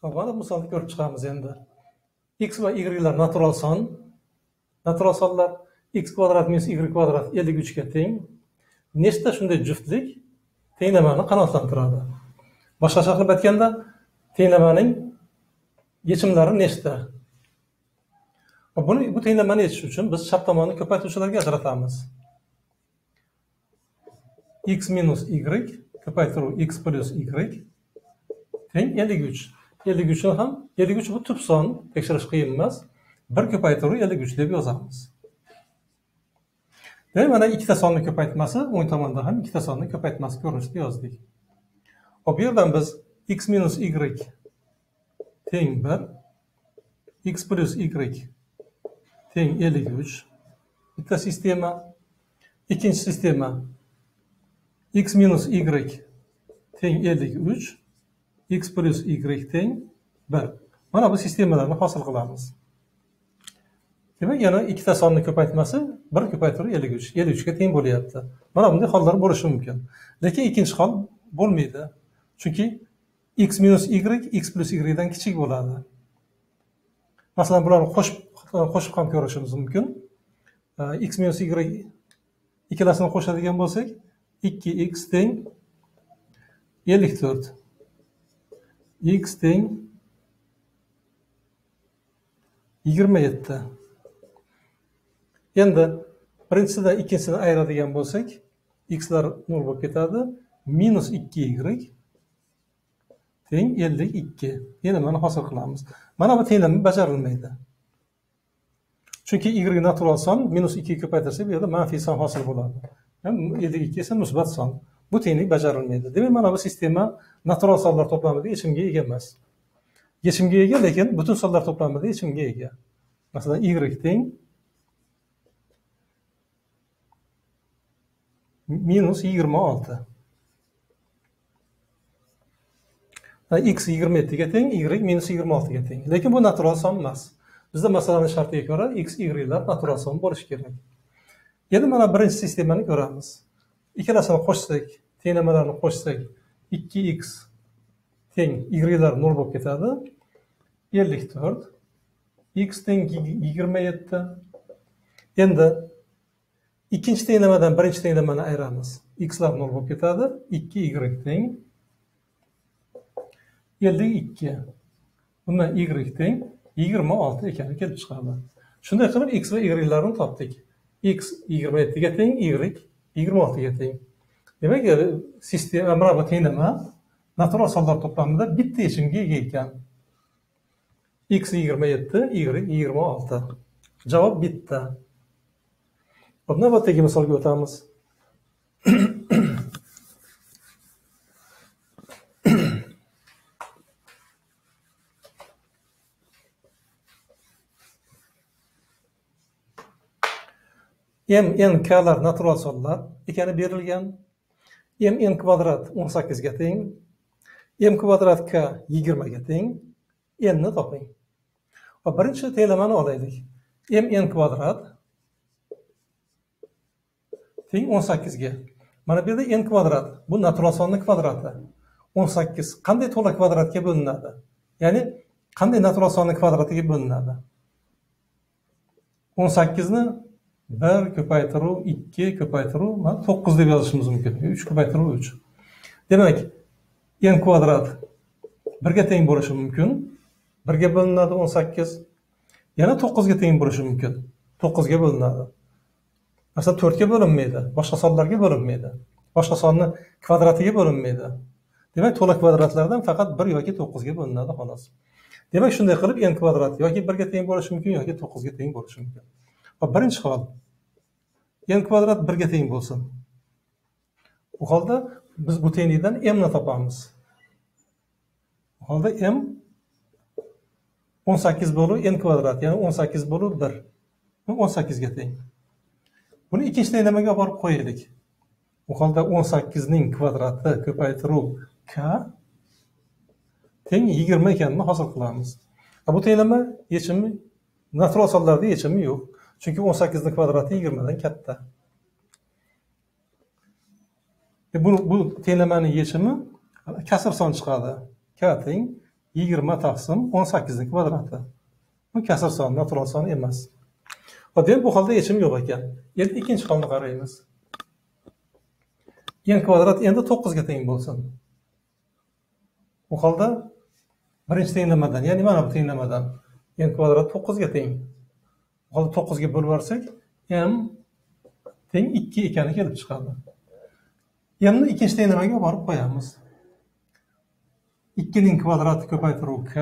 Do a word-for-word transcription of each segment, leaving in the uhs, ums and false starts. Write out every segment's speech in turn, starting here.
Mana misolni ko'rib chiqamiz endi. X va y'lar natural son. Natural sonlar x kvadrat minus y kvadrat ellik uch ga teng. Nechta shunday juftlik tenglamani qanoatlantiradi? Boshqacha qilib aytganda, tenglamaning yechimlari nechta? Buni bu tenglamani yechish uchun biz chap tomonni ko'paytiruvchilarga ajratamiz. X minus y ko'paytiruv x plus y teng ellik uch. ellik uch ham ellik uch bu tub son, tekshirish qiyin emas. bir ko'paytiruv ellik uch deb yozamiz. Demak, mana ikkita sonni ko'paytmasi, o'ng tomonda ham ikkita sonni ko'paytmasi ko'rinishida yozdik. Hop, bu yerdan biz x minus y teng bir, x plus y teng ellik uch. Bitta sistema. Ikkinchi sistema x minus y teng ellik uch, x plus y teng bir. Mana bu sistemalarni hosil qilamiz. Demak, yana ikkita sonni ko'paytmasi bir ko'paytiruv ellik uch. ellik uch ga teng bo'lyapti. Mana bunday hollar bo'lishi mumkin. Lekin ikkinchi hol bo'lmaydi. Chunki x minus y x plus y dan kichik bo'ladi. Masalan, bularni qo'shib qo'shib ham ko'rishimiz mumkin. X minus y ikkalasini qo'shadigan bo'lsak, ikki x teng ellik to'rt. X teng yigirma yetti. Endi birinchisidan ikkinchisini ayiradigan bo'lsak, xlar nol bo'lib ketadi. Minus ikki y teng ellik ikki. Yana mana hosil qilamiz. Mana bu tenglama bajarilmaydi. Chunki y natural son, minus ikki ko'paytirsak, bu yerda manfiy son hosil bo'ladi. ellik ikki esa musbat son. Bu tenglik bajarilmaydi. Demak, mana bu sistema natural sonlar to'plamida yechimga ega emas. Yechimga ega, lekin butun sonlar to'plamida yechimga ega. Masalan, y teng minus yigirma olti. X yigirma yetti ga teng, y minus yigirma olti ga teng. Lekin bu natural son emas. Bizda masalaning shartiga ko'ra x, y'lar natural son bo'lishi kerak. Endi mana birinchi sistemani ko'ramiz. Ikkalasini qo'shsak, tenglamalarni qo'shsak, ikki x teng y'lar nol bo'lib ketadi. ellik to'rt. X teng yigirma yetti. Endi ikkinchi tenglamadan birinchi tenglamani ayiramiz. Xlar nol bo'lib ketadi. ikki y teng ellik ikki. Bundan y teng yigirma olti ekani kelib chiqadi. Shunday qilib x va y'larni topdik. X yigirma yetti ga teng, y yigirma olti ga teng. Demak, sistema mana bu tenglama natural sonlar to'plamida bitta yechimga ega ekan. X yigirma yetti, y yigirma olti. Javob bitta. Hop, navbatdagi misolga o'tamiz. M n k'lar natural sonlar ekani berilgan. M n kvadrat o'n sakkiz ga teng. M kvadrat k yigirma ga teng. N ni toping. Va birinchi tenglamani olaylik. M n kvadrat teng o'n sakkiz ga. Mana bu yerda n kvadrat, bu natural sonning kvadrati. o'n sakkiz qanday to'la kvadratga bo'linadi? Ya'ni qanday natural sonning kvadratiga bo'linadi? o'n sakkiz ni bir ko'paytiruv ikki ko'paytiruv to'qqiz deb yozishimiz mumkin. uch ko'paytiruv uch. Demak, n kvadrat bir ga teng bo'lishi mumkin. bir ga bo'linadi o'n sakkiz. Yana to'qqiz ga teng bo'lishi mumkin. to'qqiz ga bo'linadi. Masalan, to'rt ga bo'linmaydi, boshqa sonlarga bo'linmaydi. Boshqa sonni kvadratiga bo'linmaydi. Demak, to'la kvadratlardan faqat bir yoki to'qqiz ga bo'linadi xolos. Demak, shunday qilib n kvadrat yoki bir ga teng bo'lishi mumkin yoki to'qqiz ga teng bo'lishi mumkin. Va birinchi hol n kvadrat bir ga teng bo'lsin. Bu holda biz bu tenglikdan m ni topamiz. Bu holda m o'n sakkiz bo'lu n kvadrat, ya'ni o'n sakkiz bo'lu bir. o'n sakkiz ga teng. Buni ikkinchi tenglamaga olib borib qo'yaylik. Bu holda o'n sakkiz ning kvadrati ko'paytiruv k teng yigirma ekanini hosil qilamiz. Bu tenglama yechimi natural sonlarda yechimi yo'q. Chunki o'n sakkiz ning kvadrati yigirma dan katta. Bu bu tenglamaning yechimi kasr son chiqadi. K teng yigirma taqsim o'n sakkizni kvadrati. Bu kasr son, natural son emas. Hop, endi bu holda yechim yo'q ekan. Endi ikkinchi holni qaraymiz. n kvadrat endi to'qqizga teng bo'lsin. Bu holda birinchi tenglamadan, ya'ni mana bu tenglamadan n kvadrat to'qqizga teng. Bu holda to'qqizga bo'lib yuborsak, m teng ikki ekani kelib chiqadi. Endi ikkinchi tenglamaga borib qo'yamiz. ikki ning kvadrati ko'paytiruv k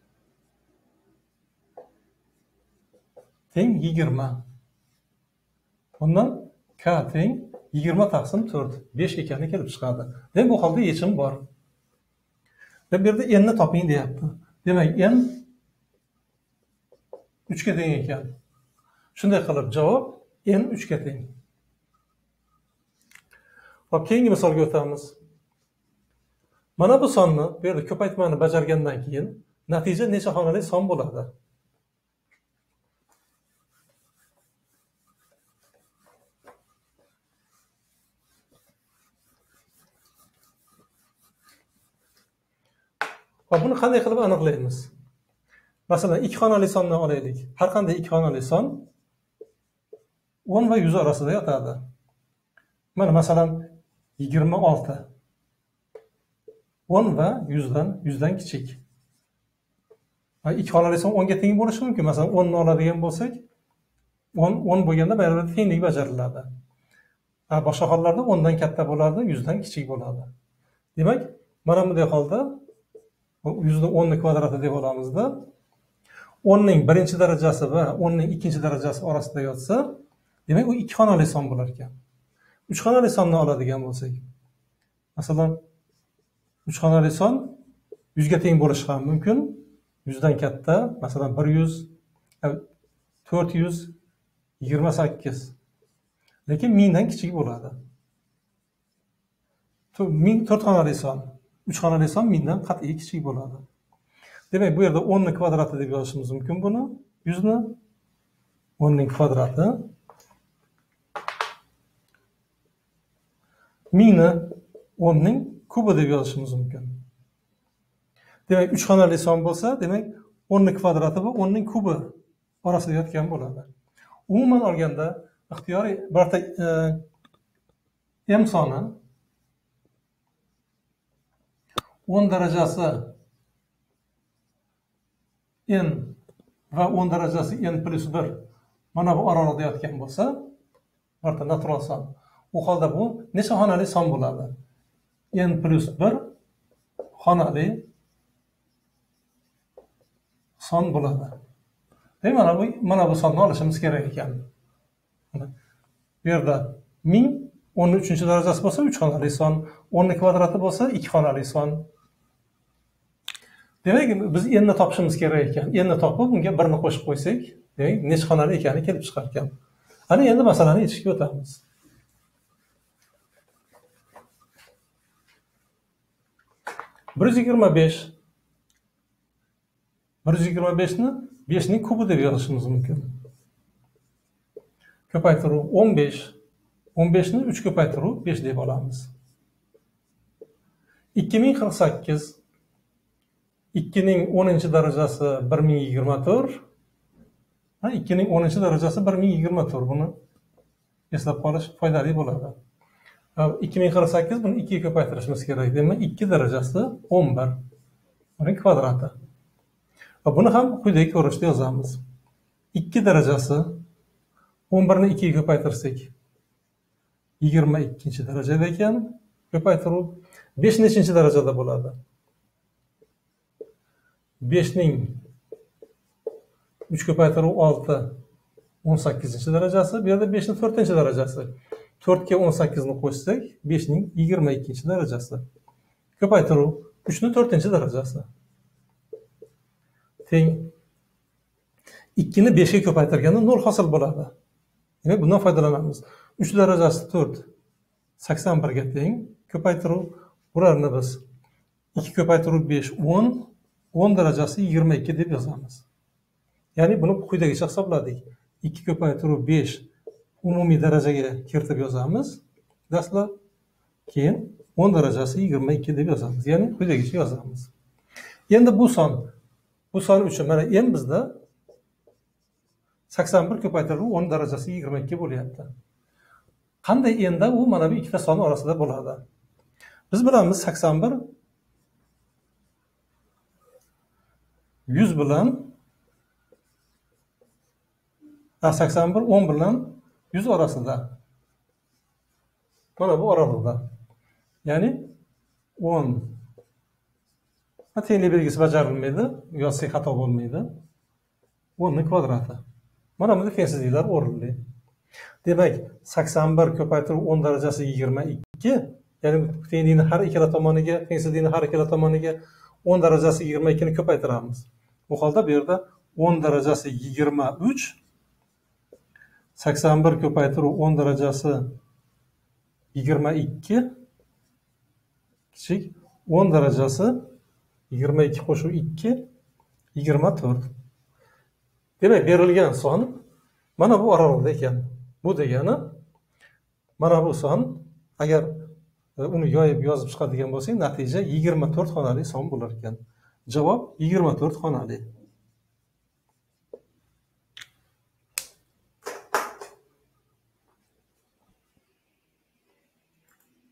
teng yigirma. Bundan k teng yigirma taqsim to'rt, besh ekani kelib chiqadi. Demak, bu holda yechim bor. Ve bir de n'ni toping deyapti. Demak, n uchga teng ekan. Shunday qilib javob n uchga teng. Hop, keyingi misolga o'tamiz. Mana bu sonni, bu yerda ko'paytmani bajargandan keyin natija necha xonali son bo'ladi? Hop, buni qanday qilib aniqlaymiz? Masalan, ikki xonali sonni olaylik. Har qanday ikki xonali son o'n va yuz orasida yotadi. Mana masalan yigirma olti. o'n va yuzdan, yuzdan kichik. ikki xonali son o'nga teng bo'lishi mumkin. Masalan, o'nni oladigan bo'lsak, o'n o'n bo'lganda baribir tenglik bajariladi. Boshqa hollarda o'ndan katta bo'ladi, yuzdan kichik bo'ladi. Demak, mana bunday holda yuzda o'nni kvadrati deb olamizda, o'nning birinchi darajasi va o'nning ikkinchi darajasi orasida yotsa, demak u ikki xonali son bo'lar ekan. uch xonali sonni oladigan bo'lsak, masalan, uch xonali son yuzga teng bo'lishi ham mumkin. yuzdan katta, masalan bir yuz, to'rt yuz yigirma sakkiz. Lekin mingdan kichik bo'ladi. ming to'rt xonali son, uch xonali son mingdan qat'iy kichik bo'ladi. Demak, bu yerda o'nni kvadrati deb yozishimiz mumkin buni. yuzni o'nning kvadrati mingni o'nning kubi deb yozishimiz mumkin. Demak, uch xonali son bo'lsa, demak o'nning kvadrati va o'nning kubi orasida yotgan bo'ladi. Umuman olganda, ixtiyoriy birta e, m soni o'n darajasi n va o'n darajasi n plus bir mana bu oraliqda yotgan bo'lsa, birta natural son. U holda bu necha xonali son bo'ladi? N plus bir xonali son bo'ladi. Demak, mana bu mana bu sonni olishimiz kerak ekan. Bu yerda ming o'n uchinchi darajasi bo'lsa uch xonali son, o'nning kvadrati bo'lsa ikki xonali son. Demak, biz n'ni topishimiz kerak ekan. N'ni topib, bunga birni qo'shib qo'ysak, demak, necha xonali ekani kelib chiqar ekan. Ana endi masalani yechishga o'tamiz. bir yuz yigirma besh bir yuz yigirma beshni besh ning kubi deb yozishimiz mumkin. Ko'paytiruv o'n besh. o'n beshni uch ko'paytiruv besh deb olamiz. ikki ming qirq sakkiz. ikki ning o'ninchi darajasi bir ming yigirma to'rt. Ha, ikki ning o'ninchi darajasi bir ming yigirma to'rt. Buni eslab qolish foydali bo'ladi. ikki ming qirq sakkiz buni ikkiga ko'paytirishimiz kerak. Demak, ikki darajasi o'n bir. Uning kvadrati. Va buni ham quyidagi ko'rinishda yozamiz. ikki darajasi o'n birni ikkiga ko'paytirsak yigirma ikkinchi darajada ekan, ko'paytiruv besh nechinchi darajada bo'ladi? besh ning uch ko'paytiruv olti o'n sakkizinchi darajasi, bu yerda besh ning to'rtinchi darajasi. to'rt ga o'n sakkizni qo'shsak, besh ning yigirma ikkinchi darajasi. Ko'paytiruv uch ning to'rtinchi darajasi. Teng ikki ni besh ga ko'paytirganda nol hosil bo'ladi. Demak, bundan foydalanamiz. uch darajasi to'rt, sakson bir ga teng. Ko'paytiruv bularni biz ikki ko'paytiruv besh o'n, o'n darajasi yigirma ikki deb yozamiz. Ya'ni buni quyidagicha hisobladik. ikki ko'paytiruv besh umumiy darajaga kiritib yozamiz. Dastlab, keyin o'n darajasi yigirma ikki deb yozamiz. Ya'ni quyidagicha yozamiz. Endi bu son, bu son uchun mana m bizda sakson bir ko'paytirilib o'n darajasi yigirma ikki bo'lyapti. Qanday endi u mana bu ikkita son orasida bo'ladi? Biz bilamiz sakson bir yuz bilan sakson bir o'n bilan yuz orasida. Mana bu oralig'ida. Ya'ni o'n tenglik belgisi bajarilmaydi, yozsak xato bo'lmaydi. o'nning kvadrati. Mana bunda tengsizliklar o'rinli. Demak, sakson bir ko'paytirib o'n darajasi yigirma ikki, ya'ni tenglikni har ikkala tomoniga, tengsizlikni har ikkala tomoniga o'n darajasi yigirma ikki ni ko'paytiramiz. Bu holda bu yerda o'n darajasi yigirma uch, sakson bir ko'paytirib o'n darajasi yigirma ikki kichik o'n darajasi yigirma ikki qo'shib ikki yigirma to'rt. Demak, berilgan son mana bu oralig'ida ekan. Bu degani mana bu son, agar uni yoyib yozib chiqadigan bo'lsak, natija yigirma to'rt xonali son bo'lar ekan. Javob yigirma to'rt xonali.